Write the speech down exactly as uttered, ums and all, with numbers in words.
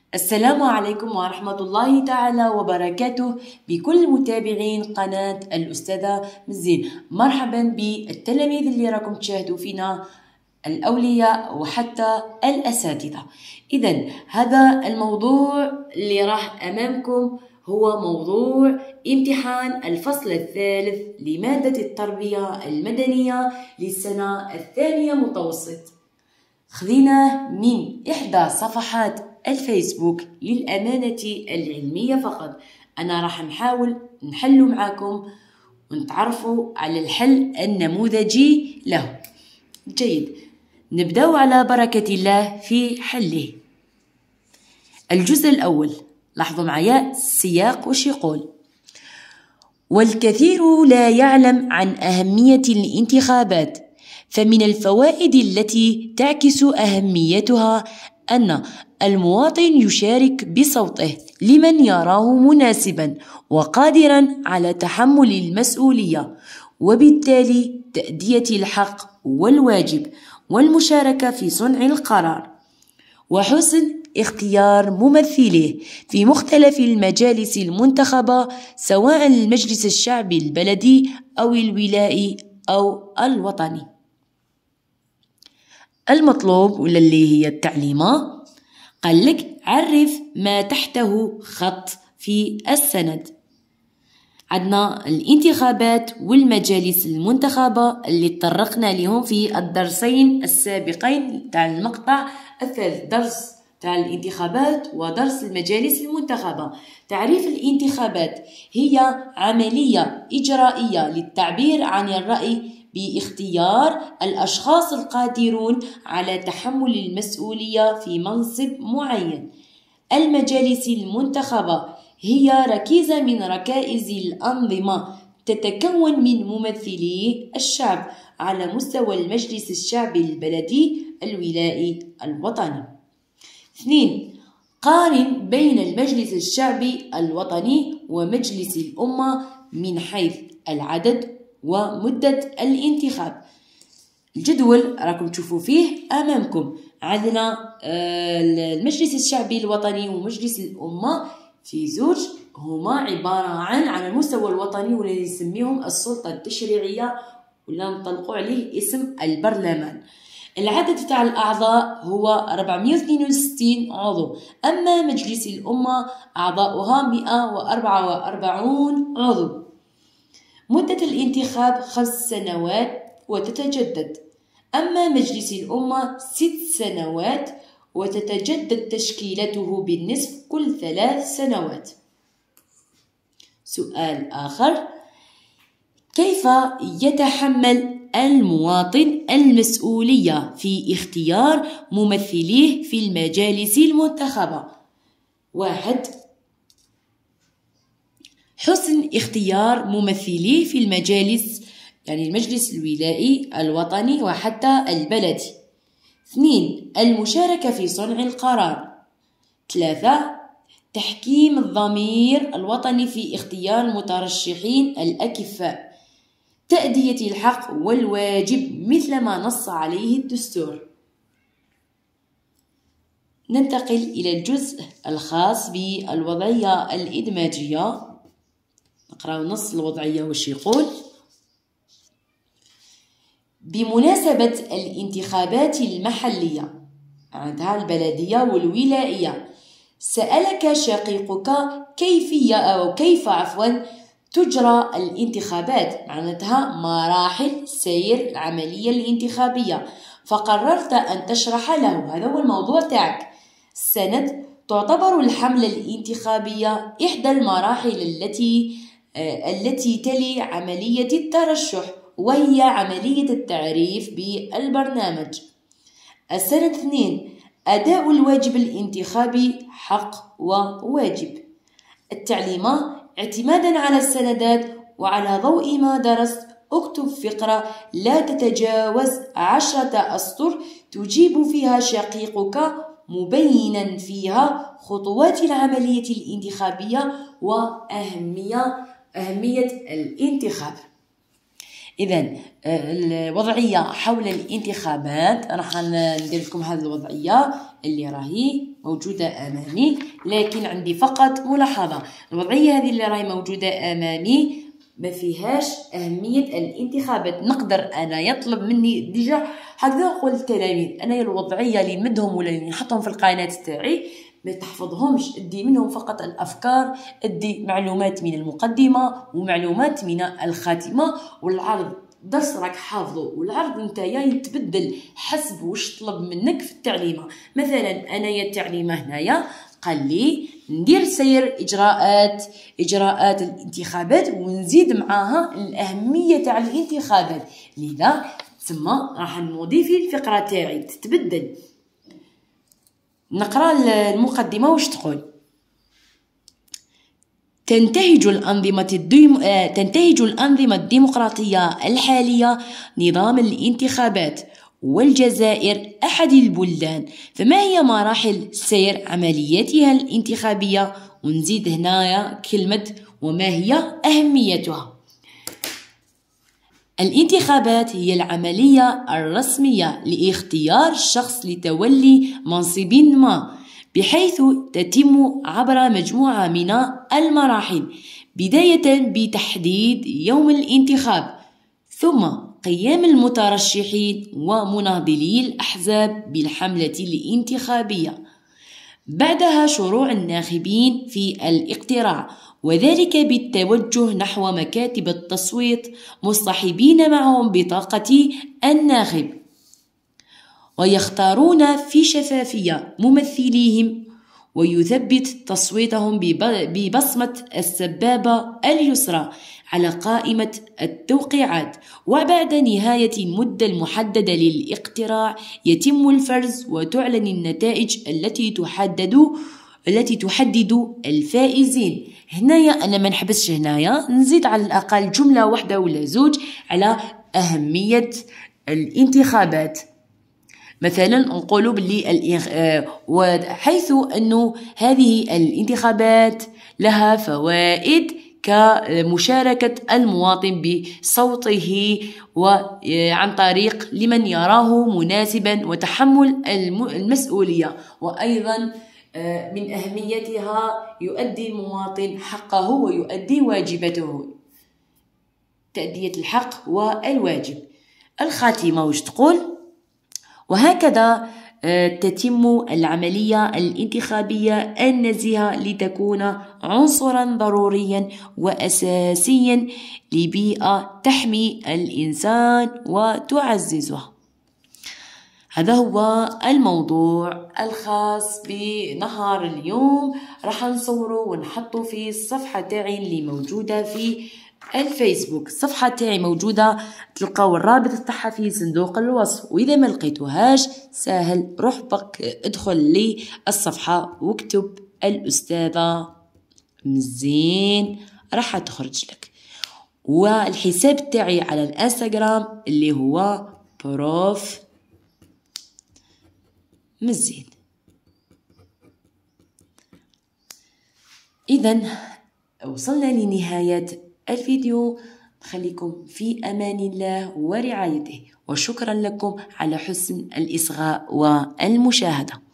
السلام عليكم ورحمة الله تعالى وبركاته بكل متابعين قناة الأستاذة مزين. مرحبا بالتلاميذ اللي راكم تشاهدوا فينا، الأولياء وحتى الأساتذة. إذن هذا الموضوع اللي راح أمامكم هو موضوع امتحان الفصل الثالث لمادة التربية المدنية للسنة الثانية متوسط. خذيناه من إحدى صفحات الفيسبوك للأمانة العلمية فقط. أنا راح نحاول نحل معاكم ونتعرفوا على الحل النموذجي له. جيد، نبدأ على بركة الله في حله. الجزء الأول، لاحظوا معايا السياق وش يقول: والكثير لا يعلم عن أهمية الانتخابات، فمن الفوائد التي تعكس أهميتها أن المواطن يشارك بصوته لمن يراه مناسبا وقادرا على تحمل المسؤولية، وبالتالي تأدية الحق والواجب والمشاركة في صنع القرار، وحسن اختيار ممثليه في مختلف المجالس المنتخبة سواء المجلس الشعبي البلدي أو الولائي أو الوطني. المطلوب ولا اللي هي التعليمة، قال لك عرف ما تحته خط في السند. عندنا الانتخابات والمجالس المنتخبة اللي تطرقنا لهم في الدرسين السابقين تاع المقطع الثالث، درس تاع الانتخابات ودرس المجالس المنتخبة. تعريف الانتخابات هي عملية إجرائية للتعبير عن الرأي باختيار الأشخاص القادرون على تحمل المسؤولية في منصب معين. المجالس المنتخبة هي ركيزة من ركائز الأنظمة تتكون من ممثلي الشعب على مستوى المجلس الشعبي البلدي الولائي الوطني. اثنين، قارن بين المجلس الشعبي الوطني ومجلس الأمة من حيث العدد ومدة الانتخاب. الجدول راكم تشوفوا فيه أمامكم. عندنا المجلس الشعبي الوطني ومجلس الأمة في زوج، هما عبارة عن على المستوى الوطني والذي نسميهم السلطة التشريعية ولا نطلقوا عليه اسم البرلمان. العدد تاع الأعضاء هو أربعمائة واثنين وستين عضو، أما مجلس الأمة أعضاؤها مئة وأربعة وأربعون عضو. مدة الانتخاب خمس سنوات وتتجدد، أما مجلس الأمة ست سنوات وتتجدد تشكيلته بالنصف كل ثلاث سنوات. سؤال آخر: كيف يتحمل المواطن المسؤولية في اختيار ممثليه في المجالس المنتخبة؟ واحد، حسن اختيار ممثليه في المجالس، يعني المجلس الولائي الوطني وحتى البلدي. اثنين، المشاركة في صنع القرار. ثلاثة، تحكيم الضمير الوطني في اختيار المترشحين الأكفاء. تأدية الحق والواجب مثل ما نص عليه الدستور. ننتقل إلى الجزء الخاص بالوضعية الإدماجية. نقرأ نص الوضعية وش يقول: بمناسبة الانتخابات المحلية عندها البلدية والولائية، سألك شقيقك كيفية أو كيف عفوا تجرى الانتخابات، معناتها مراحل سير العملية الانتخابية، فقررت أن تشرح له. هذا هو الموضوع تاعك. السند: تعتبر الحملة الانتخابية إحدى المراحل التي آه التي تلي عملية الترشح، وهي عملية التعريف بالبرنامج. السند اثنين: أداء الواجب الانتخابي حق وواجب. التعليمة: اعتمادا على السندات وعلى ضوء ما درست، اكتب فقرة لا تتجاوز عشرة أسطر تجيب فيها شقيقك مبينا فيها خطوات العملية الانتخابية وأهمية أهمية الانتخاب. إذا الوضعية حول الانتخابات راح ندير لكم هذه الوضعية اللي راهي موجودة أمامي، لكن عندي فقط ملاحظة. الوضعية هذه اللي راهي موجودة أمامي ما فيهاش أهمية الانتخابات. نقدر أنا يطلب مني ديجا هكذا نقول للتلاميذ أنا الوضعية اللي نمدهم ولا اللي نحطهم في القناة تاعي ما تحفظهمش، ادي منهم فقط الأفكار، ادي معلومات من المقدمة ومعلومات من الخاتمة، والعرض درس راك حافظه والعرض نتايا يتبدل حسب واش طلب منك في التعليمة. مثلا انايا التعليمة هنايا قال لي ندير سير اجراءات اجراءات الانتخابات ونزيد معاها الاهمية تاع الانتخابات، لذا تسمى راح نضيف الفقرة تاعي تتبدل. نقرا المقدمة واش تقول. تنتهج الأنظمة الديم... تنتهج الأنظمة الديمقراطية الحالية نظام الانتخابات، والجزائر أحد البلدان، فما هي مراحل سير عملياتها الانتخابية؟ ونزيد هنايا كلمة وما هي أهميتها. الانتخابات هي العملية الرسمية لاختيار شخص لتولي منصب ما، بحيث تتم عبر مجموعة من المراحل، بداية بتحديد يوم الانتخاب، ثم قيام المترشحين ومناضلي الأحزاب بالحملة الانتخابية، بعدها شروع الناخبين في الاقتراع، وذلك بالتوجه نحو مكاتب التصويت مصطحبين معهم بطاقة الناخب، ويختارون في شفافية ممثليهم، ويثبت تصويتهم ببصمة السبابة اليسرى على قائمة التوقيعات، وبعد نهاية المدة المحددة للاقتراع يتم الفرز وتعلن النتائج التي تحدد التي تحدد الفائزين. هنايا أنا ما نحبسش، هنايا نزيد على الأقل جملة واحدة ولا زوج على أهمية الانتخابات. مثلا نقولوا باللي وحيث أنه هذه الانتخابات لها فوائد كمشاركة المواطن بصوته وعن طريق لمن يراه مناسبا وتحمل المسؤولية، وأيضا من أهميتها يؤدي المواطن حقه ويؤدي واجبته، تأدية الحق والواجب. الخاتمة وش تقول؟ وهكذا تتم العملية الانتخابية النزيهة لتكون عنصرا ضروريا وأساسيا لبيئة تحمي الإنسان وتعززه. هذا هو الموضوع الخاص بنهار اليوم، راح نصوره ونحطه في الصفحة تاعي اللي موجودة في الفيسبوك. الصفحة تاعي موجودة، تلقاو الرابط تاعها في صندوق الوصف، واذا ما لقيتوهاش سهل روح بق ادخل لي الصفحة واكتب الأستاذة مزين راح تخرج لك، والحساب تاعي على الانستغرام اللي هو بروف مزين. إذن وصلنا لنهاية الفيديو، خليكم في أمان الله ورعايته، وشكرا لكم على حسن الإصغاء والمشاهدة.